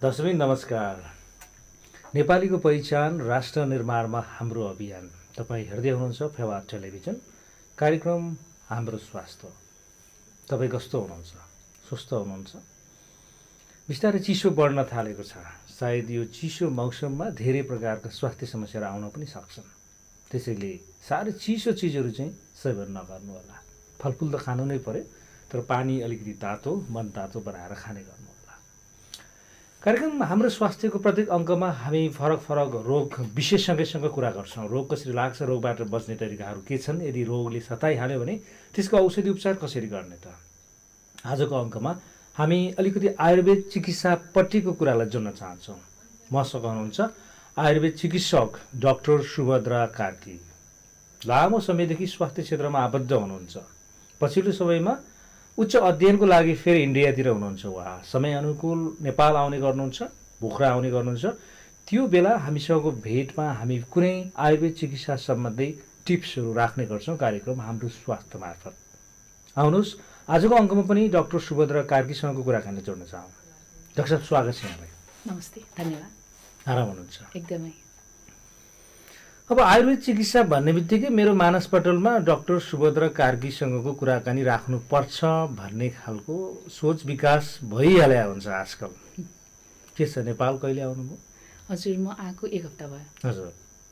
दर्शक नमस्कार। नेपालीको पहिचान राष्ट्र निर्माणमा हाम्रो अभियान तपाईँ हेर्दै हुनुहुन्छ फेवा टेलिभिजन कार्यक्रम हाम्रो स्वास्थ्य। तपाईँ कस्तो हुनुहुन्छ? स्वस्थ हुनुहुन्छ? बिस्तारै चिसो बढ्न थालेको छ। सायद यो चिसो मौसममा धेरै प्रकारका स्वास्थ्य समस्याहरू आउन पनि सक्छन्। त्यसैले साह्रै चिसो चिजहरू चाहिँ सेवन नगर्नु होला। फलफुल त खानु नै पर्यो, तर पानी अलिकति तातो मन तातो बनाएर खाने गर्नु होला। कार्यक्रम हाम्रो स्वास्थ्यको प्रत्येक अङ्कमा हामी फरक फरक रोग विशेषज्ञसँग कुरा गर्छौँ। रोग कसरी लाग्छ, रोगबाट बच्ने तरिकाहरू के छन्, यदि रोगले सताइहाल्यो भने त्यसको औषधि उपचार कसरी गर्ने त। आजको अङ्कमा हामी अलिकति आयुर्वेद चिकित्सापट्टिको कुरालाई जोड्न चाहन्छौँ। मसँग हुनुहुन्छ आयुर्वेद चिकित्सक डाक्टर सुभद्रा कार्की। लामो समयदेखि स्वास्थ्य क्षेत्रमा आबद्ध हुनुहुन्छ। पछिल्लो समयमा उच्च अध्ययनको लागि फेरि इन्डियातिर हुनुहुन्छ। उहाँ समय अनुकूल नेपाल आउने गर्नुहुन्छ, पोखरा आउने गर्नुहुन्छ। त्यो बेला हामीसँगको भेटमा हामी कुनै आयुर्वेद चिकित्सा सम्बन्धी टिप्सहरू राख्ने गर्छौँ कार्यक्रम हाम्रो स्वास्थ्य मार्फत। आउनुहोस् आजको अङ्कमा पनि डाक्टर सुभद्रा कार्कीसँगको कुराकानी जोड्न चाहौँ। डाक्टर साहब स्वागत छ यहाँलाई। नमस्ते, धन्यवाद। आराम हुनुहुन्छ? एकदमै। अब आयुर्वेद चिकित्सा भन्ने बित्तिकै मेरो मानसपटलमा डाक्टर सुभद्रा कार्कीसँगको कुराकानी राख्नुपर्छ भन्ने खालको सोच विकास भइहाल्या हुन्छ आजकल। के छ, नेपाल कहिले आउनुभयो? हजुर, म आएको 1 हप्ता भयो। हजुर,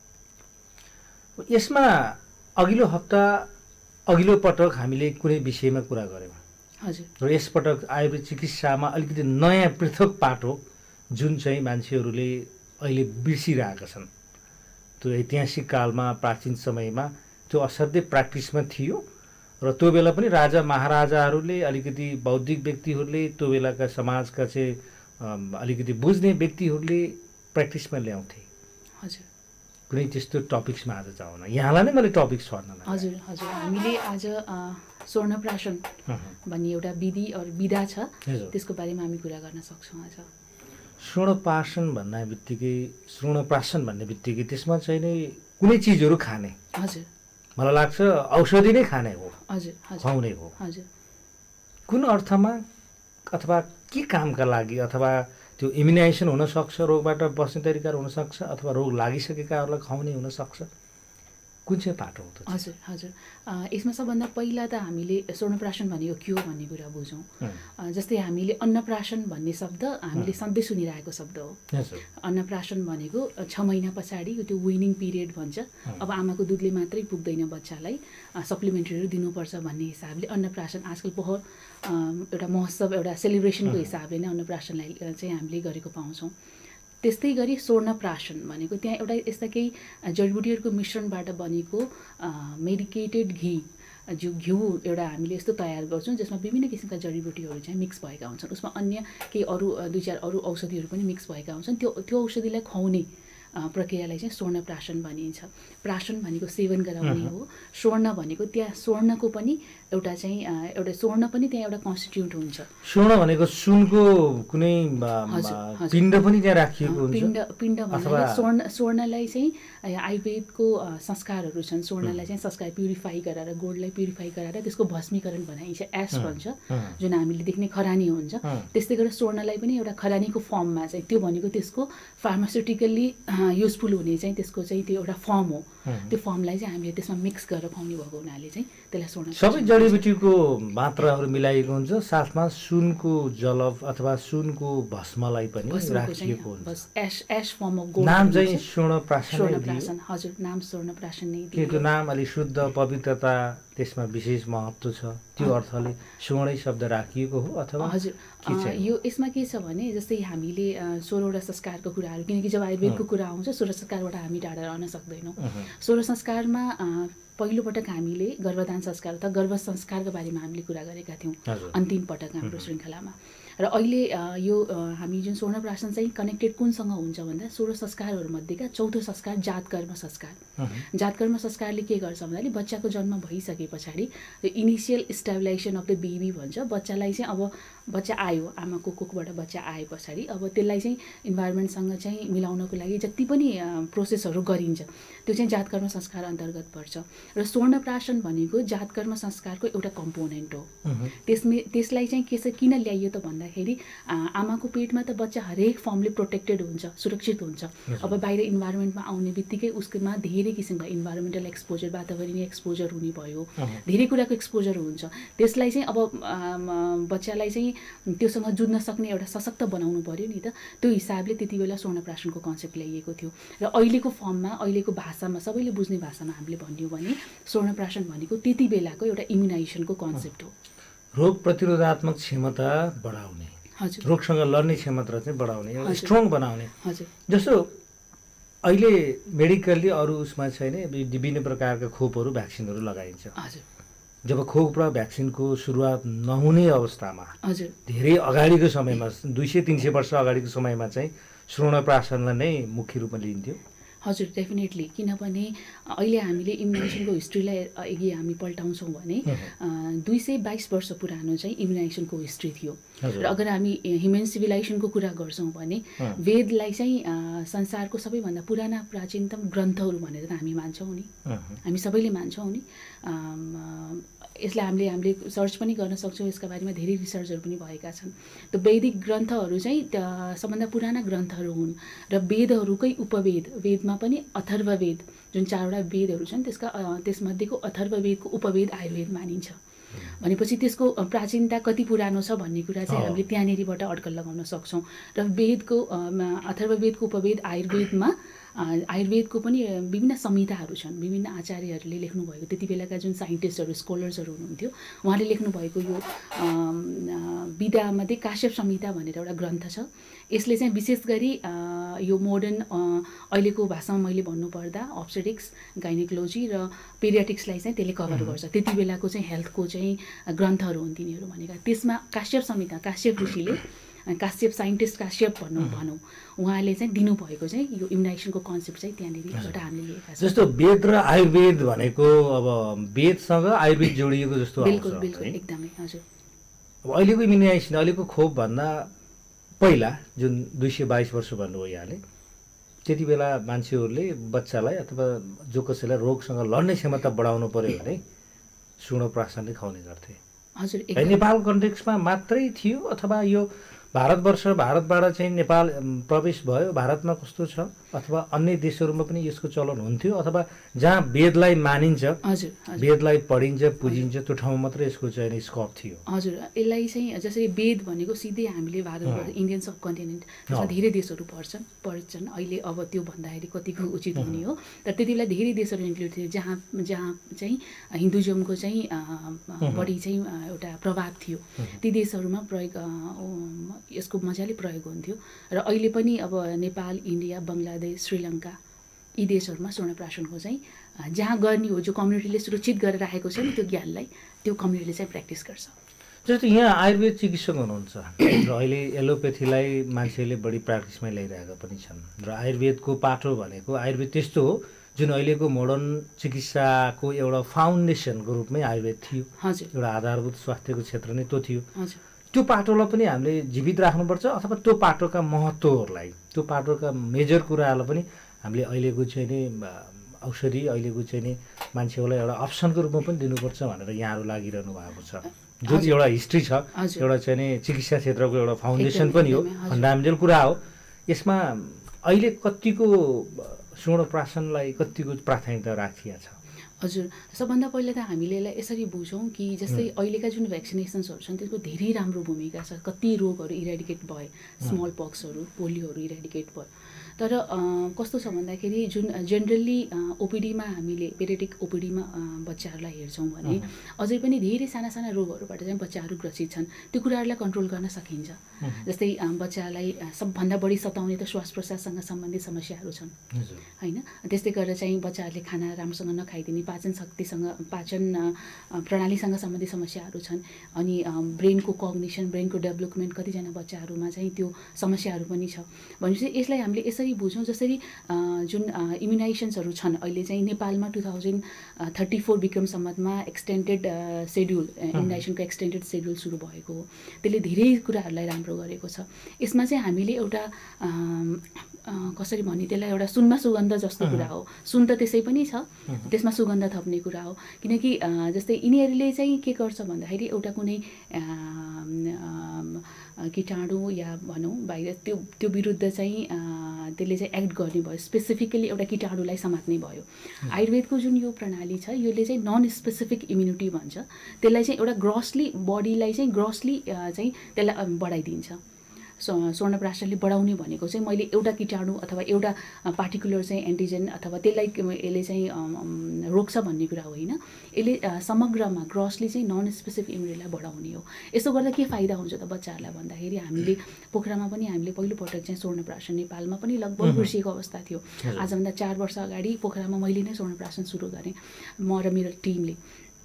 यसमा अघिल्लो पटक हामीले कुनै विषयमा कुरा गऱ्यौँ। हजुर। र यसपटक आयुर्वेद चिकित्सामा अलिकति नयाँ पृथक पाटो जुन चाहिँ मान्छेहरूले अहिले बिर्सिरहेका छन्। त्यो ऐतिहासिक कालमा प्राचीन समयमा त्यो असाध्यै प्र्याक्टिसमा थियो र त्यो बेला पनि राजा महाराजाहरूले अलिकति बौद्धिक व्यक्तिहरूले त्यो बेलाका समाजका चाहिँ अलिकति बुझ्ने व्यक्तिहरूले प्र्याक्टिसमा ल्याउँथे। हजुर। कुनै त्यस्तो टपिक्समा आज जाउँ न, यहाँलाई नै मैले टपिक छर्न। हजुर हजुर, हामीले आज स्वर्णप्राशन भन्ने एउटा विधि अरू विधा छ, त्यसको बारेमा हामी कुरा गर्न सक्छौँ आज। स्वर्णप्राशन भन्ने बित्तिकै त्यसमा चाहिँ नै कुनै चिजहरू खाने। हजुर। मलाई लाग्छ औषधि नै खाने हो। हजुर, खुवाउने हो। हजुर। कुन अर्थमा अथवा के कामका लागि, अथवा त्यो इम्युनाइजेसन हुनसक्छ, रोगबाट बस्ने तरिकाहरू हुनसक्छ, अथवा रोग लागिसकेकाहरूलाई खुवाउने हुनसक्छ, कुन चाहिँ पाटो हो त? हजुर हजुर, यसमा सबभन्दा पहिला त हामीले स्वर्णप्राशन भनेको के हो भन्ने कुरा बुझौँ। जस्तै हामीले अन्नप्राशन भन्ने शब्द हामीले सधैँ सुनिरहेको शब्द हो। अन्नप्राशन भनेको 6 महिना पछाडि त्यो विनिङ पिरियड भन्छ। अब आमाको दुधले मात्रै पुग्दैन बच्चालाई, सप्लिमेन्ट्रीहरू दिनुपर्छ भन्ने हिसाबले अन्नप्राशन आजकल एउटा महोत्सव, एउटा सेलिब्रेसनको हिसाबले नै अन्नप्राशनलाई चाहिँ हामीले गरेको पाउँछौँ। त्यस्तै गरी स्वर्णप्राशन भनेको त्यहाँ एउटा यस्ता केही जडीबुटीहरूको मिश्रणबाट बनेको मेडिकेटेड घिउ एउटा हामीले यस्तो तयार गर्छौँ जसमा विभिन्न किसिमका जडीबुटीहरू चाहिँ मिक्स भएका हुन्छन्। उसमा अन्य केही अरू 2-4 अरू औषधिहरू पनि मिक्स भएका हुन्छन्। त्यो औषधिलाई खुवाउने प्रक्रियालाई चाहिँ स्वर्णप्राशन भनिन्छ। प्राशन भनेको सेवन गराउने हो। स्वर्ण भनेको त्यहाँ स्वर्णको पनि एउटा स्वर्ण पनि त्यहाँ एउटा कन्स्टिट्युट हुन्छ। स्वर्ण भनेको सुनको कुनै पिण्ड पनि त्यहाँ राखिएको हुन्छ। पिण्ड भनेको स्वर्णलाई चाहिँ आयुर्वेदको संस्कारहरू छन्। स्वर्णलाई चाहिँ संस्कार प्युरिफाई गरेर, गोल्डलाई प्युरिफाई गरेर त्यसको भस्मीकरण बनाइन्छ, एस भन्छ, जुन हामीले देख्ने खरानी हुन्छ। त्यस्तै गरेर स्वर्णलाई पनि एउटा खरानीको फर्ममा चाहिँ, त्यो भनेको त्यसको फार्मास्युटिकल्ली युजफुल हुने चाहिँ त्यसको चाहिँ त्यो एउटा फर्म हो। त्यो फर्मलाई चाहिँ हामीले त्यसमा मिक्स गरेर खुवाउने भएको हुनाले चाहिँ त्यसलाई स्वर्ण। सबै जडीबुटीको मात्राहरू मिलाइएको हुन्छ, साथमा सुनको जलव अथवा सुनको भस्मलाई पनि राखिएको हुन्छ। As form of gold. नाम चाहिँ स्वर्णप्राशन। हजुर, नाम स्वर्णप्राशन नै दिएको। त्यो नाम अलि शुद्ध, पवित्रता, त्यसमा विशेष महत्त्व छ, त्यो अर्थले स्वर्णै शब्द राखिएको हो अथवा? हजुर, यो यसमा के छ भने जस्तै हामीले 16वटा संस्कारको कुराहरू, किनकि जब आयुर्वेदको कुरा आउँछ 16 संस्कारबाट हामी टाढा रहन सक्दैनौँ। 16 संस्कारमा पहिलोपटक हामीले गर्भधान संस्कार अथवा गर्भ संस्कारको बारेमा हामीले कुरा गरेका थियौँ अन्तिम पटक हाम्रो श्रृङ्खलामा। र अहिले यो हामी जुन स्वर्णप्राशन चाहिँ कनेक्टेड कुनसँग हुन्छ भन्दा 16 संस्कारहरूमध्येका चौथो संस्कार जातकर्म संस्कार। जातकर्म संस्कारले के गर्छ भन्दाखेरि बच्चाको जन्म भइसके पछाडि initial stabilisation of the baby भन्छ। बच्चालाई चाहिँ अब बच्चा आयो, आमाको कोखबाट बच्चा आए पछाडि अब त्यसलाई चाहिँ इन्भाइरोमेन्टसँग चाहिँ मिलाउनको लागि जति पनि प्रोसेसहरू गरिन्छ त्यो चाहिँ जातकर्म संस्कार अन्तर्गत पर्छ। र स्वर्णप्राशन भनेको जातकर्म संस्कारको एउटा कम्पोनेन्ट हो। त्यसलाई चाहिँ किन ल्याइयो त भन्दाखेरि आमाको पेटमा त बच्चा हरेक फर्मले प्रोटेक्टेड हुन्छ, सुरक्षित हुन्छ। अब बाहिर इन्भाइरोमेन्टमा आउने बित्तिकै उसमा धेरै किसिमका इन्भाइरोमेन्टल एक्सपोजर, वातावरणीय एक्सपोजर हुने भयो, धेरै कुराको एक्सपोजर हुन्छ। त्यसलाई चाहिँ अब बच्चालाई चाहिँ त्योसँग जुझ्न सक्ने एउटा सशक्त बनाउनु पर्यो नि त। त्यो हिसाबले त्यति बेला स्वर्णप्राशनको कन्सेप्ट ल्याइएको थियो। र अहिलेको फर्ममा, अहिलेको भाषामा, सबैले बुझ्ने भाषामा हामीले भन्यो भने स्वर्णप्राशन भनेको त्यति बेलाको एउटा इम्युनाइजेसनको कन्सेप्ट हो। रोग प्रतिरोधात्मक क्षमता बढाउने, रोगसँग लड्ने क्षमता चाहिँ बढाउने, स्ट्रङ बनाउने। जस्तो अहिले मेडिकल्ली अरू उसमा छैन, विभिन्न प्रकारका खोपहरू, भ्याक्सिनहरू लगाइन्छ। जब खोप र भ्याक्सिनको सुरुवात नहुने अवस्थामा, धेरै अगाडिको समयमा, 200-300 वर्ष अगाडिको समयमा चाहिँ स्वर्णप्राशनलाई नै मुख्य रूपमा लिइन्थ्यो। हजुर, डेफिनेटली। किनभने अहिले हामीले इम्युनाइजेसनको हिस्ट्रीलाई यदि हामी पल्टाउँछौँ भने 222 वर्ष पुरानो चाहिँ इम्युनाइजेसनको हिस्ट्री थियो। र अगर हामी ह्युमन सिभिलाइजेसनको कुरा गर्छौँ भने वेदलाई चाहिँ संसारको सबैभन्दा पुराना प्राचीनतम ग्रन्थहरू भनेर त हामी मान्छौँ नि, हामी सबैले मान्छौँ नि। यसलाई हामीले सर्च पनि गर्न सक्छौँ, यसका बारेमा धेरै रिसर्चहरू पनि भएका छन्। त्यो वैदिक ग्रन्थहरू चाहिँ सबभन्दा पुराना ग्रन्थहरू हुन्। र वेदहरूकै उपवेद, वेदमा पनि अथर्ववेद जुन 4वटा वेदहरू छन् त्यसमध्येको अथर्ववेदको उपवेद आयुर्वेद मानिन्छ। भनेपछि त्यसको प्राचीनता कति पुरानो छ भन्ने कुरा चाहिँ हामीले त्यहाँनिरबाट अड्कल लगाउन सक्छौँ। र वेदको अथर्ववेदको उपवेद आयुर्वेदको पनि विभिन्न संहिताहरू छन्, विभिन्न आचार्यहरूले लेख्नुभएको, त्यति बेलाका जुन साइन्टिस्टहरू, स्कलर्सहरू हुनुहुन्थ्यो उहाँले लेख्नुभएको यो विधामध्ये काश्यप संहिता भनेर एउटा ग्रन्थ छ। यसले चाहिँ विशेष गरी यो मोडर्न अहिलेको भाषामा मैले भन्नुपर्दा अब्स्टेटिक्स, गाइनेकोलोजी र पेडियाट्रिक्सलाई चाहिँ त्यसले कभर गर्छ। त्यति बेलाको चाहिँ हेल्थको चाहिँ ग्रन्थहरू हुन् तिनीहरू भनेका। त्यसमा काश्यप संहिता, काश्यप ऋषिले, काश्यप साइन्टिस्ट काश्यप भनौँ, उहाँले चाहिँ दिनुभएको चाहिँ यो इम्युनाइजेसनको कन्सेप्ट चाहिँ त्यहाँनिरबाट हामीले लिएका छौँ। जस्तो वेद र आयुर्वेद भनेको अब वेदसँग आयुर्वेद जोडिएको जस्तो बिल्कुल एकदमै। हजुर, अब अहिलेको इम्युनाइजेसन, अहिलेको खोपभन्दा पहिला जुन 222 वर्ष भन्नुभयो यहाँले, त्यति बेला मान्छेहरूले बच्चालाई अथवा जो कसैलाई रोगसँग लड्ने क्षमता बढाउनु पर्यो भने स्वर्णप्राशनले खुवाउने गर्थे। हजुर, नेपाल कन्टेक्स्टमा मात्रै थियो अथवा यो भारतबाट चाहिँ नेपाल प्रवेश भयो, भारतमा कस्तो छ, अथवा अन्य देशहरूमा पनि यसको चलन हुन्थ्यो, अथवा जहाँ वेदलाई मानिन्छ, वेदलाई पढिन्छ, पुजिन्छ, त्यो ठाउँमा मात्रै यसको चाहिँ स्कोप थियो? हजुर, यसलाई चाहिँ जसरी वेद भनेको सिधै हामीले भारतबाट इन्डियन सब कन्टिनेन्ट त्यसमा धेरै देशहरू पर्छन्। अहिले अब त्यो भन्दाखेरि कतिको उचित हुने हो, तर त्यति बेला धेरै देशहरू इन्क्लुड थियो जहाँ चाहिँ हिन्दुजमको चाहिँ बढी चाहिँ एउटा प्रभाव थियो। ती देशहरूमा यसको मजाले प्रयोग हुन्थ्यो। र अहिले पनि अब नेपाल, इन्डिया, बङ्गलादेश, श्रीलङ्का यी देशहरूमा स्वर्णप्राशनको चाहिँ जहाँ गर्ने हो, जो कम्युनिटीले सुरक्षित गरेर राखेको छ नि त्यो ज्ञानलाई, त्यो कम्युनिटीले चाहिँ प्र्याक्टिस गर्छ। जस्तो यहाँ आयुर्वेद चिकित्सक हुनुहुन्छ र अहिले एलोपेथीलाई मान्छेले बढी प्र्याक्टिसमा ल्याइरहेका पनि छन्। र आयुर्वेदको पाठो भनेको, आयुर्वेद त्यस्तो हो जुन अहिलेको मोडर्न चिकित्साको एउटा फाउन्डेसनको रूपमै आयुर्वेद थियो। एउटा आधारभूत स्वास्थ्यको क्षेत्र नै त्यो थियो। त्यो पाटोलाई पनि हामीले जीवित राख्नुपर्छ, अथवा त्यो पाटोका महत्त्वहरूलाई, त्यो पाटोका मेजर कुराहरूलाई पनि हामीले अहिलेको चाहिँ नि औषधि, अहिलेको चाहिँ नि मान्छेहरूलाई एउटा अप्सनको रूपमा पनि दिनुपर्छ भनेर यहाँहरू लागिरहनु भएको छ। जुन एउटा हिस्ट्री छ, एउटा चाहिँ नि चिकित्सा क्षेत्रको एउटा फाउन्डेसन पनि हो, फन्डामेन्टल कुरा हो। यसमा अहिले कतिको स्वर्णप्राशनलाई कतिको प्राथमिकता राखिएको छ? हजुर, सबभन्दा पहिला त हामीले यसलाई यसरी बुझौँ कि जस्तै अहिलेका जुन भ्याक्सिनेसन्सहरू छन् त्यसको धेरै राम्रो भूमिका छ। कति रोगहरू इरेडिकेट भए, स्मल पक्सहरू, पोलियोहरू इरेडिकेट भयो। तर कस्तो छ भन्दाखेरि जुन जेनरली ओपिडीमा हामीले पेडियाट्रिक ओपिडीमा बच्चाहरूलाई हेर्छौँ भने अझै पनि धेरै साना साना रोगहरूबाट चाहिँ बच्चाहरू ग्रसित छन्। त्यो कुराहरूलाई कन्ट्रोल गर्न सकिन्छ। जस्तै बच्चालाई सबभन्दा बढी सताउने त श्वास प्रश्वाससँग सम्बन्धित समस्याहरू छन्, होइन? त्यस्तै गरेर चाहिँ बच्चाहरूले खाना राम्रोसँग नखाइदिने, पाचन शक्तिसँग, पाचन प्रणालीसँग सम्बन्धित समस्याहरू छन्। अनि ब्रेनको कग्निसन, ब्रेनको डेभलपमेन्ट कतिजना बच्चाहरूमा चाहिँ त्यो समस्याहरू पनि छ। भनेपछि यसलाई हामीले यसरी कसरी बुझौँ, जसरी जुन इम्युनाइजेसन्सहरू छन् अहिले चाहिँ नेपालमा 2034 विक्रम सम्वतमा एक्सटेन्डेड सेड्युल, इम्युनाइजेसनको एक्सटेन्डेड सेड्युल सुरु भएको हो। त्यसले धेरै कुराहरूलाई राम्रो गरेको छ। यसमा चाहिँ हामीले एउटा कसरी भन्ने, त्यसलाई एउटा सुनमा सुगन्ध जस्तो कुरा हो। सुन त त्यसै पनि छ, त्यसमा सुगन्ध थप्ने कुरा हो। किनकि जस्तै यिनीहरूले चाहिँ के गर्छ भन्दाखेरि एउटा कुनै कीटाणु या भनौँ बाहिर त्यो विरुद्ध चाहिँ त्यसले चाहिँ एक्ट गर्ने भयो, स्पेसिफिकली एउटा कीटाणुलाई समात्ने भयो। आयुर्वेदको जुन यो प्रणाली छ यसले चाहिँ नन स्पेसिफिक इम्युनिटी भन्छ, त्यसलाई चाहिँ एउटा ग्रसली बडीलाई चाहिँ ग्रसली चाहिँ त्यसलाई बढाइदिन्छ। स्वर्णप्राशनले बढाउने भनेको चाहिँ मैले एउटा कीटाणु अथवा एउटा पार्टिकुलर चाहिँ एन्टिजेन अथवा त्यसलाई यसले चाहिँ रोक्छ भन्ने कुरा होइन, यसले समग्रमा ग्रसली चाहिँ नन स्पेसिफिक इम्युनिटीलाई बढाउने हो। यसो गर्दा के फाइदा हुन्छ त बच्चाहरूलाई भन्दाखेरि हामीले पोखरामा पनि हामीले पहिलोपटक चाहिँ स्वर्णप्राशन नेपालमा पनि लगभग बिर्सिएको अवस्था थियो। आजभन्दा 4 वर्ष अगाडि पोखरामा मैले नै स्वर्णप्राशन सुरु गरेँ, म र मेरो टिमले।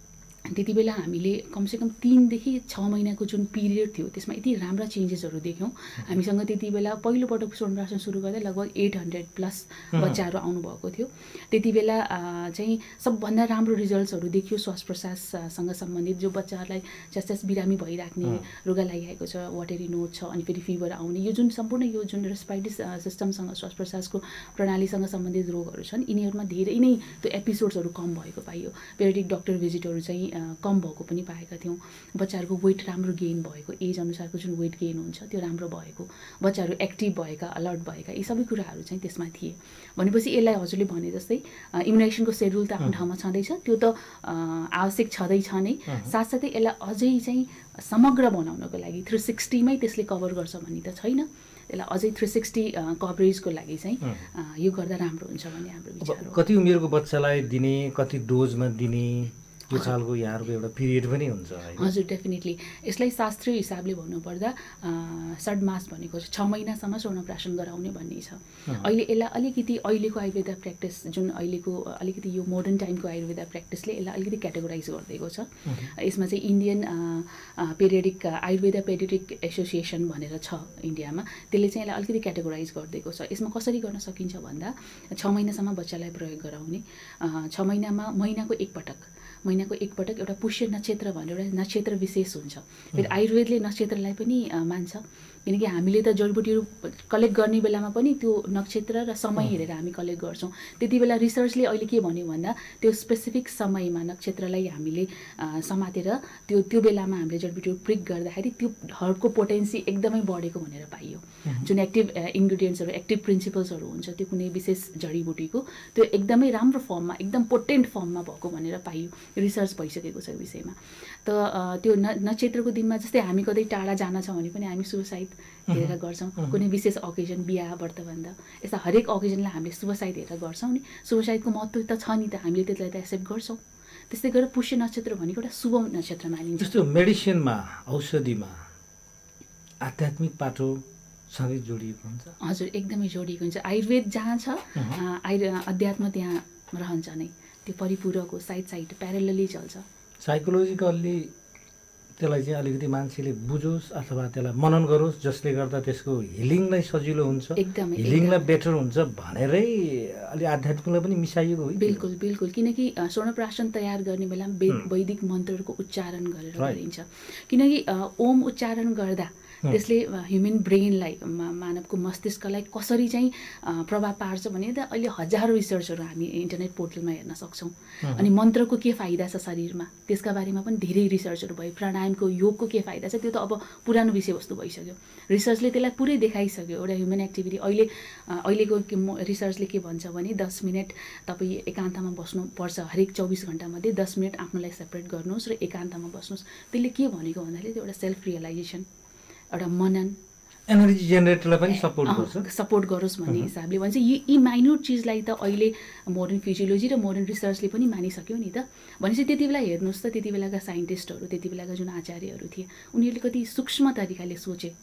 त्यति बेला हामीले कमसेकम 3 देखि 6 महिनाको जुन पिरियड थियो त्यसमा यति राम्रा चेन्जेसहरू देख्यौँ। हामीसँग त्यति बेला पहिलोपटक स्वर्णप्राशन सुरु गर्दा लगभग 800+ बच्चाहरू आउनुभएको थियो। त्यति बेला चाहिँ सबभन्दा राम्रो रिजल्ट्सहरू देखियो श्वास प्रश्वाससँग सम्बन्धित, जो बच्चाहरूलाई जस बिरामी भइराख्ने, रुगा लागिरहेको छ, वाटेरी नोज छ, अनि फेरि फिभर आउने, यो जुन सम्पूर्ण यो जुन रेस्पिरेटरी सिस्टमसँग श्वास प्रश्वासको प्रणालीसँग सम्बन्धित रोगहरू छन् यिनीहरूमा धेरै नै त्यो एपिसोड्सहरू कम भएको पाइयो। पेरियोडिक डक्टर भिजिटहरू चाहिँ कम भएको पनि पाएका थियौँ। बच्चाहरूको वेट राम्रो गेन भएको, एज अनुसारको जुन वेट गेन हुन्छ त्यो राम्रो भएको, बच्चाहरू एक्टिभ भएका, अलर्ट भएका, यी सबै कुराहरू चाहिँ त्यसमा थिए। भनेपछि यसलाई हजुरले भने जस्तै इम्युनाइजेसनको सेड्युल त आफ्नो ठाउँमा छँदैछ, त्यो त आवश्यक छँदैछ नै। साथसाथै यसलाई अझै चाहिँ समग्र बनाउनको लागि 360 मै त्यसले कभर गर्छ भन्ने त छैन, यसलाई अझै 360 कभरेजको लागि चाहिँ यो गर्दा राम्रो हुन्छ भन्ने हाम्रो विचार हो। कति उमेरको बच्चालाई दिने, कति डोजमा दिने, यो खालको यहाँहरूको एउटा पिरियड पनि हुन्छ? हजुर, डेफिनेटली। यसलाई शास्त्रीय हिसाबले भन्नुपर्दा षड्मास भनेको 6 महिनासम्म स्वर्णप्राशन गराउने भन्ने छ। अहिले यसलाई अलिकति अहिलेको आयुर्वेद प्र्याक्टिस, जुन अहिलेको अलिकति यो मोडर्न टाइमको आयुर्वेद प्र्याक्टिसले यसलाई अलिकति क्याटेगोराइज गरिदिएको छ। यसमा चाहिँ Indian periodic Ayurveda periodic association भनेर छ इन्डियामा, त्यसले चाहिँ यसलाई अलिकति क्याटेगोराइज गरिदिएको छ। यसमा कसरी गर्न सकिन्छ भन्दा 6 महिनासम्म बच्चालाई प्रयोग गराउने, 6 महिनामा महिनाको एकपटक एउटा पुष्य नक्षत्र भनेर एउटा नक्षत्र विशेष हुन्छ। फेरि आयुर्वेदले नक्षत्रलाई पनि मान्छ, किनकि हामीले त जडीबुटीहरू कलेक्ट गर्ने बेलामा पनि त्यो नक्षत्र र समय हेरेर हामी कलेक्ट गर्छौँ। त्यति बेला रिसर्चले अहिले के भन्यो भन्दा त्यो स्पेसिफिक समयमा नक्षत्रलाई हामीले समातेर त्यो बेलामा हामीले जडीबुटीहरू प्रयोग गर्दाखेरि त्यो हर्बको पोटेन्सी एकदमै बढेको भनेर पाइयो। जुन एक्टिभ इन्ग्रिडियन्ट्सहरू, एक्टिभ प्रिन्सिपल्सहरू हुन्छ त्यो कुनै विशेष जडीबुटीको त्यो एकदमै राम्रो फर्ममा, एकदम पोटेन्ट फर्ममा भएको भनेर पाइयो। रिसर्च भइसकेको छ विषयमा। त त्यो नक्षत्रको दिनमा जस्तै हामी कतै टाढा जान छ भने पनि हामी सुसाइड हेरेर गर्छौँ, कुनै विशेष अकेजन, बिहा व्रतबन्ध, यस्ता हरेक अकेजनलाई हामीले सुसाइड हेरेर गर्छौँ नि। सुसाइडको महत्त्व त छ नि त, हामीले त्यसलाई त एक्सेप्ट गर्छौँ। त्यस्तै गरेर पुष्य नक्षत्र भनेको एउटा शुभ नक्षत्र मानिन्छ। जस्तो मेडिसिनमा, औषधिमा आध्यात्मिक पाटोसँगै जोडिएको हुन्छ? हजुर, एकदमै जोडिएको हुन्छ। आयुर्वेद जहाँ छ अध्यात्म त्यहाँ रहन्छ नै, त्यो परिपूरक हो, साइड प्यारलली चल्छ। साइकोलोजिकल्ली त्यसलाई चाहिँ अलिकति मान्छेले बुझोस् अथवा त्यसलाई मनन गरोस्, जसले गर्दा त्यसको हिलिङलाई सजिलो हुन्छ, हिलिङलाई बेटर हुन्छ भनेरै अलि आध्यात्मिकलाई पनि मिसाइएको हो। बिल्कुल बिल्कुल, किनकि स्वर्णप्राशन तयार गर्ने बेलामा वैदिक मन्त्रहरूको उच्चारण गरेर गरिन्छ। किनकि ओम उच्चारण गर्दा त्यसले ह्युमन ब्रेनलाई, मानवको मस्तिष्कलाई कसरी चाहिँ प्रभाव पार्छ भने त अहिले हजारौँ रिसर्चहरू हामी इन्टरनेट पोर्टलमा हेर्न सक्छौँ। अनि मन्त्रको के फाइदा छ शरीरमा त्यसका बारेमा पनि धेरै रिसर्चहरू भयो। प्राणायामको, योगको के फाइदा छ त्यो त अब पुरानो विषयवस्तु भइसक्यो। रिसर्चले त्यसलाई पुरै देखाइसक्यो। एउटा ह्युमन एक्टिभिटी अहिलेको रिसर्चले के भन्छ भने 10 मिनट तपाईँ एकान्तमा बस्नुपर्छ, हरेक 24 घन्टामध्ये 10 मिनट आफ्नोलाई सेपरेट गर्नुहोस् र एकान्तमा बस्नुहोस्। त्यसले के भनेको भन्दाखेरि त्यो एउटा सेल्फ रियलाइजेसन, एउटा मनन, एनर्जी जेनेरेटरलाई पनि सपोर्ट गरोस् भन्ने हिसाबले भन्छ। यी माइन्युट चिजलाई त अहिले मोडर्न फिजियोलोजी र मोडर्न रिसर्चले पनि मानिसक्यो नि त। भनेपछि त्यति बेला हेर्नुहोस् त, त्यति बेलाका साइन्टिस्टहरू, त्यति बेलाका जुन आचार्यहरू थिए उनीहरूले कति सूक्ष्म तरिकाले सोचे।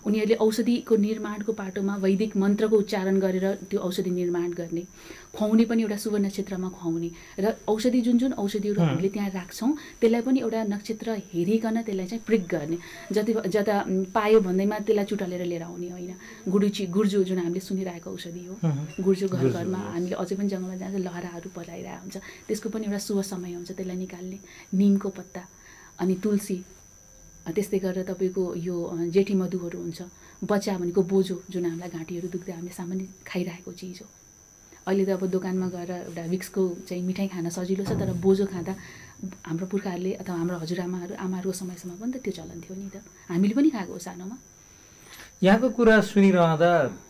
उनीहरूले औषधिको निर्माणको पाटोमा वैदिक मन्त्रको उच्चारण गरेर त्यो औषधि निर्माण गर्ने, खुवाउने पनि एउटा शुभ नक्षत्रमा खुवाउने, र औषधि जुन औषधिहरू हामीले त्यहाँ राख्छौँ त्यसलाई पनि एउटा नक्षत्र हेरिकन त्यसलाई चाहिँ प्रिक गर्ने, जता पायो भन्दैमा त्यसलाई चुटालेर लिएर आउने होइन। गुर्जु जुन हामीले सुनिरहेको औषधि हो, गुर्जु घर घरमा हामीले अझै पनि जङ्गलमा जाँदा लहराहरू पलाइरहेको हुन्छ, त्यसको पनि एउटा शुभ समय हुन्छ त्यसलाई निकाल्ने। निमको पत्ता अनि तुलसी, त्यस्तै गरेर तपाईँको यो जेठी मधुहरू हुन्छ। बच्चा भनेको बोजो जुन हामीलाई घाँटीहरू दुख्दा हामीले सामान्य खाइरहेको चिज हो। अहिले त अब दोकानमा गएर एउटा विक्सको चाहिँ मिठाई खान सजिलो छ, तर बोजो खाँदा हाम्रो पुर्खाहरूले अथवा हाम्रो आमाहरूको समयसम्म पनि त त्यो चलन थियो नि त, हामीले पनि खाएको हो सानोमा। यहाँको कुरा सुनिरहँदा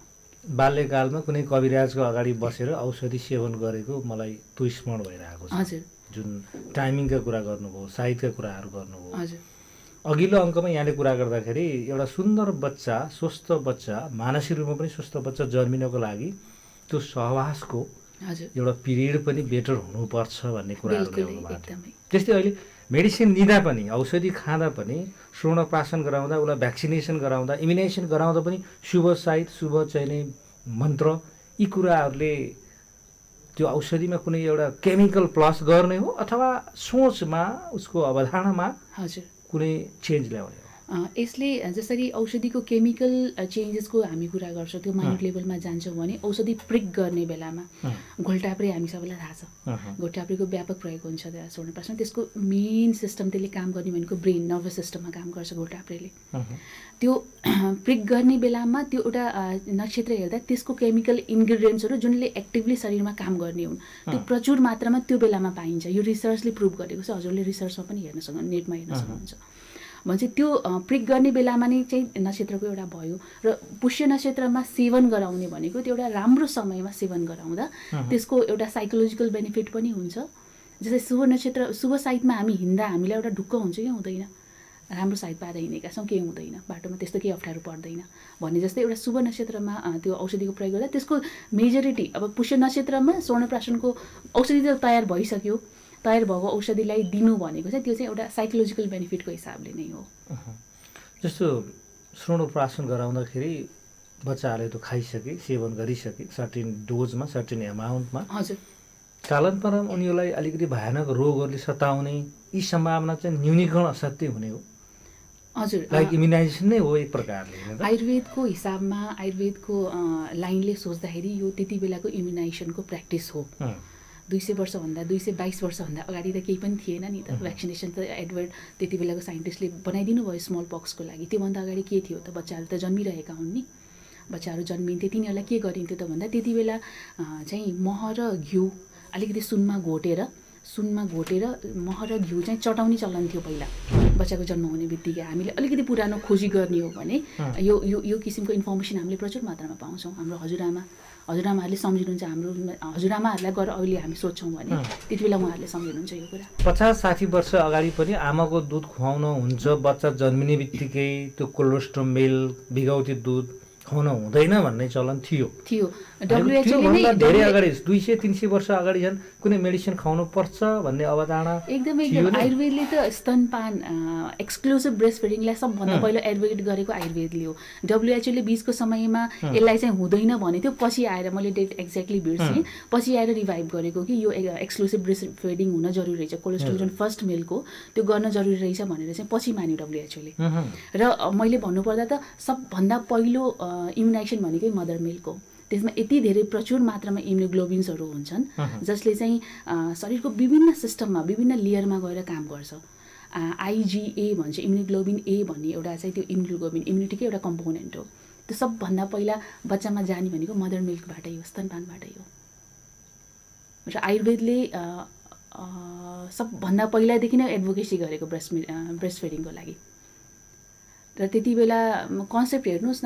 बाल्यकालमा कुनै कविराजको अगाडि बसेर औषधि सेवन गरेको मलाई त्यो स्मरण भइरहेको छ। हजुर, जुन टाइमिङका कुरा गर्नुभयो, साहित्यका कुराहरू गर्नुभयो। हजुर, अघिल्लो अङ्कमा यहाँले कुरा गर्दाखेरि एउटा सुन्दर बच्चा, स्वस्थ बच्चा, मानसिक रूपमा पनि स्वस्थ बच्चा जन्मिनको लागि त्यो सहवासको एउटा पिरियड पनि बेटर हुनुपर्छ भन्ने कुराहरू ल्याउनु भएको थियो। त्यस्तै अहिले मेडिसिन लिँदा पनि, औषधि खाँदा पनि, श्रवणप्राशन गराउँदा, उसलाई भ्याक्सिनेसन गराउँदा, इम्युनाइजेसन गराउँदा पनि शुभ साहित्य, शुभ चाहिने मन्त्र, यी कुराहरूले त्यो औषधिमा कुनै एउटा केमिकल प्लस गर्ने हो अथवा सोचमा, उसको अवधारणामा कुनै चेन्ज ल्याउने हो? यसले जसरी औषधिको केमिकल चेन्जेसको हामी कुरा गर्छौँ, त्यो माइन्युट लेभलमा जान्छौँ भने औषधि प्रिक गर्ने बेलामा घोल्टाप्रे हामी सबैलाई थाहा छ, घोल्टाप्रेको व्यापक प्रयोग हुन्छ स्वर्ण। त्यसको मेन सिस्टम त्यसले काम गर्ने भनेको ब्रेन, नर्भस सिस्टममा काम गर्छ घोल्टाप्रेले। त्यो प्रिक गर्ने बेलामा त्यो एउटा नक्षत्र हेर्दा त्यसको केमिकल इन्ग्रिडियन्ट्सहरू जुनले एक्टिभली शरीरमा काम गर्ने हुन् त्यो प्रचुर मात्रामा त्यो बेलामा पाइन्छ। यो रिसर्चले प्रुभ गरेको छ, हजुरले रिसर्चमा पनि हेर्न सक्नुहुन्छ, नेटमा हेर्न सक्नुहुन्छ। भन्छ त्यो प्रिक गर्ने बेलामा नै चाहिँ नक्षत्रको एउटा भयो। र पुष्य नक्षत्रमा सेवन गराउने भनेको त्यो एउटा राम्रो समयमा सेवन गराउँदा त्यसको एउटा साइकोलोजिकल बेनिफिट पनि हुन्छ। जस्तै शुभ नक्षत्र, शुभ साइडमा हामी हिँड्दा हामीलाई एउटा ढुक्क हुन्छ कि हुँदैन, राम्रो साइड पाएर हिँडेका छौँ केही हुँदैन, बाटोमा त्यस्तो केही अप्ठ्यारो पर्दैन भन्ने जस्तै एउटा शुभ नक्षत्रमा त्यो औषधिको प्रयोग गर्दा त्यसको मेजोरिटी, अब पुष्य नक्षत्रमा स्वर्णप्राशनको औषधि त तयार भइसक्यो, तयार भएको औषधिलाई दिनु भनेको चाहिँ त्यो चाहिँ एउटा साइकोलोजिकल बेनिफिटको हिसाबले नै हो। जस्तो श्रवणप्राशन गराउँदाखेरि बच्चाहरूले त खाइसके, सेवन गरिसके सर्टेन डोजमा, सर्टेन एमाउन्टमा, हजुर, कालान्तरमा उनीहरूलाई अलिकति भयानक रोगहरूले सताउने यी सम्भावना चाहिँ न्यूनीकरण असाध्यै हुने हो। हजुर, लाइक इम्युनाइजेसन नै हो एक प्रकारले। आयुर्वेदको हिसाबमा, आयुर्वेदको लाइनले सोच्दाखेरि यो त्यति बेलाको इम्युनाइजेसनको प्र्याक्टिस हो। 200 वर्षभन्दा 222 वर्षभन्दा अगाडि त केही पनि थिएन नि त। भ्याक्सिनेसन त एडवर्ड त्यति बेलाको साइन्टिस्टले बनाइदिनु भयो स्मल पक्सको लागि। त्योभन्दा अगाडि के थियो त, बच्चाहरू त जन्मिरहेका हुन् नि, बच्चाहरू जन्मिन्थे, तिनीहरूलाई के गरिन्थ्यो त भन्दा त्यति बेला चाहिँ मह र घिउ अलिकति सुनमा घोटेर मह र घिउ चाहिँ चटाउने चलन थियो पहिला। बच्चाको जन्म हुने बित्तिकै हामीले अलिकति पुरानो खोजी गर्ने हो भने यो किसिमको इन्फर्मेसन हामीले प्रचुर मात्रामा पाउँछौँ। हाम्रो हजुरआमाहरूले सम्झिनुहुन्छ, हाम्रो हजुरआमाहरूलाई गएर अहिले हामी सोध्छौँ भने त्यति बेला उहाँहरूले सम्झिनुहुन्छ यो कुरा। 50-60 वर्ष अगाडि पनि आमाको दुध खुवाउन हुन्छ, बच्चा जन्मिने बित्तिकै त्यो कोलोस्ट्रम मिल्क, बिगौती दुध खुवाउन हुँदैन भन्ने चलन थियो। डब्ल्युएचओले धेरै अगाडि 200-300 वर्ष अगाडि झन् कुनै मेडिसिन खुवाउनु पर्छ भन्ने अवधारणा एकदमै। आयुर्वेदले त स्तनपान एक्सक्लुसिभ ब्रेस्ट फिडिङलाई सबभन्दा पहिला एडभोकेट गरेको आयुर्वेदले हो। डब्ल्युएचओले बीचको समयमा यसलाई चाहिँ हुँदैन भने थियो, पछि आएर मैले डेट एक्ज्याक्टली बिर्सेँ, पछि आएर रिभाइभ गरेको कि यो एक्सक्लुसिभ ब्रेस्ट फिडिङ हुन जरुरी रहेछ, कोलेस्ट्रोल जुन फर्स्ट मिल्क हो त्यो गर्न जरुरी रहेछ भनेर चाहिँ पछि मान्यो डब्ल्युएचओले। र मैले भन्नुपर्दा त सबभन्दा पहिलो इम्युनाइजेसन भनेकै मदर मिल्क हो। त्यसमा यति धेरै प्रचुर मात्रामा इम्युनोग्लोबिन्सहरू हुन्छन् जसले चाहिँ शरीरको विभिन्न सिस्टममा, विभिन्न लेयरमा गएर काम गर्छ। आइजिए भन्छ, इम्युनोग्लोबिन ए भन्ने एउटा चाहिँ त्यो इम्युनोग्लोबिन इम्युनिटीकै एउटा कम्पोनेन्ट हो। त्यो सबभन्दा पहिला बच्चामा जाने भनेको मदर मिल्कबाटै हो, स्तनपानबाटै हो। र आयुर्वेदले सबभन्दा पहिलादेखि नै एडभोकेसी गरेको ब्रेस्ट फिडिङको लागि। र त्यति बेला कन्सेप्ट हेर्नुहोस् न,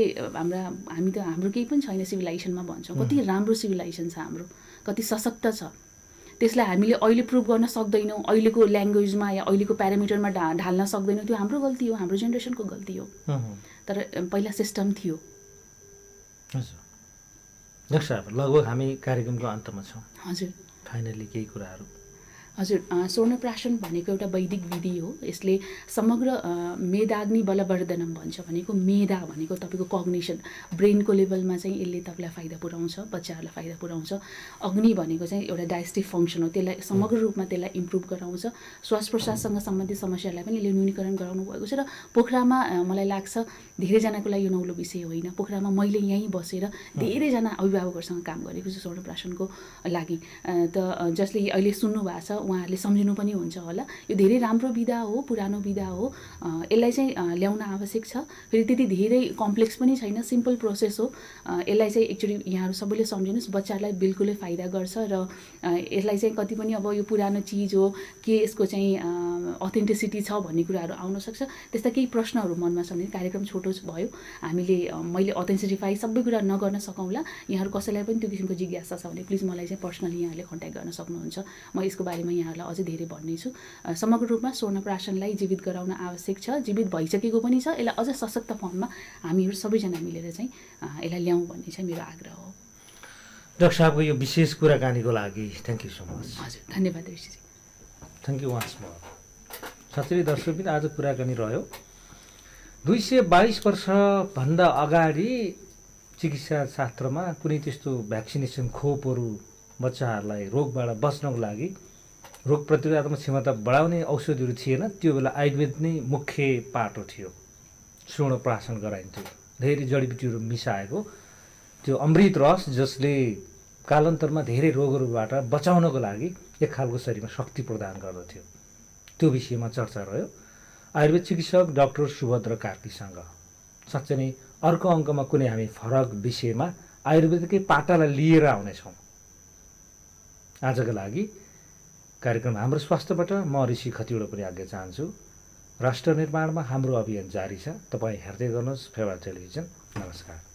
हाम्रो केही पनि छैन सिभिलाइजेसनमा भन्छौँ, कति राम्रो सिभिलाइजेसन छ हाम्रो, कति सशक्त छ। त्यसलाई हामीले अहिले प्रुभ गर्न सक्दैनौँ, अहिलेको ल्याङ्ग्वेजमा या अहिलेको प्यारामिटरमा ढाल्न सक्दैनौँ, त्यो हाम्रो गल्ती हो, हाम्रो जेनेरेसनको गल्ती हो। तर पहिला सिस्टम थियो। हजुर, डाक्टर साहब लगभग हामी कार्यक्रमको अन्तमा छौँ। हजुर, फाइनली केही कुराहरू हजुर, स्वर्णप्राशन भनेको एउटा वैदिक विधि हो। यसले समग्र मेदाग्नि बलवर्धनम भन्छ, भनेको मेधा भनेको तपाईँको कग्निसन, ब्रेनको लेभलमा चाहिँ यसले तपाईँलाई फाइदा पुऱ्याउँछ, बच्चाहरूलाई फाइदा पुऱ्याउँछ। अग्नि भनेको चाहिँ एउटा डाइजेस्टिभ फङ्सन हो, त्यसलाई समग्र रूपमा त्यसलाई इम्प्रुभ गराउँछ। श्वास प्रश्वाससँग सम्बन्धित समस्याहरूलाई पनि यसले न्यूनीकरण गराउनु भएको छ। र पोखरामा मलाई लाग्छ धेरैजनाको लागि यो नौलो विषय होइन। पोखरामा मैले यहीँ बसेर धेरैजना अभिभावकहरूसँग काम गरेको छु स्वर्णप्राशनको लागि। त जसले अहिले सुन्नु भएको छ उहाँहरूले सम्झिनु पनि हुन्छ होला, यो धेरै राम्रो विधा हो, पुरानो विधा हो। यसलाई चाहिँ ल्याउन आवश्यक छ। फेरि त्यति धेरै कम्प्लेक्स पनि छैन, सिम्पल प्रोसेस हो। यसलाई चाहिँ एक्चुअली यहाँहरू सबैले सम्झिनुहोस्, बच्चाहरूलाई बिल्कुलै फाइदा गर्छ। र यसलाई चाहिँ कति पनि अब यो पुरानो चिज हो के यसको चाहिँ अथेन्टिसिटी छ भन्ने कुराहरू आउन सक्छ। त्यस्ता केही प्रश्नहरू मनमा छ भने कार्यक्रम छोटो भयो, मैले अथेन्टिफाई सबै कुरा नगर्न सकौँला। यहाँहरू कसैलाई पनि त्यो किसिमको जिज्ञासा छ भने प्लिज मलाई चाहिँ पर्सनली यहाँले कन्ट्याक्ट गर्न सक्नुहुन्छ। म यसको बारेमा यहाँहरूलाई अझै धेरै भन्नेछु। समग्र रूपमा स्वर्णप्राशनलाई जीवित गराउन आवश्यक छ, जीवित भइसकेको पनि छ। यसलाई अझ सशक्त फर्ममा हामीहरू सबैजना मिलेर चाहिँ यसलाई ल्याउँ भन्ने चाहिँ मेरो आग्रह हो। डाक्टर साहबको यो विशेष कुराकानीको लागि थ्याङ्क यू सो मच। हजुर, धन्यवाद Rishiji. Thank you once more. साँच्चै दर्शक पनि आज कुराकानी रह्यो। 222 वर्षभन्दा अगाडि चिकित्सा शास्त्रमा कुनै त्यस्तो भ्याक्सिनेसन खोपहरू बच्चाहरूलाई रोगबाट बच्नको लागि रोग प्रतिरोधात्मक क्षमता बढाउने औषधिहरू थिएन। त्यो बेला आयुर्वेद नै मुख्य पाटो थियो। स्वर्णप्राशन गराइन्थ्यो, धेरै जडीबुटीहरू मिसाएको त्यो अमृत रस, जसले कालान्तरमा धेरै रोगहरूबाट बचाउनको लागि एक खालको शरीरमा शक्ति प्रदान गर्दथ्यो। त्यो विषयमा चर्चा रह्यो आयुर्वेद चिकित्सक डाक्टर सुभद्र कार्कीसँग। साँच्चै नै अर्को अङ्कमा कुनै हामी फरक विषयमा आयुर्वेदकै पाटालाई लिएर आउनेछौँ। आजका लागि कार्यक्रम हाम्रो स्वास्थ्यबाट म ऋषि खतिवडा पनि आज्ञा चाहन्छु। राष्ट्र निर्माणमा हाम्रो अभियान जारी छ। तपाईँ हेर्दै गर्नुहोस् फेवा टेलिभिजन। नमस्कार।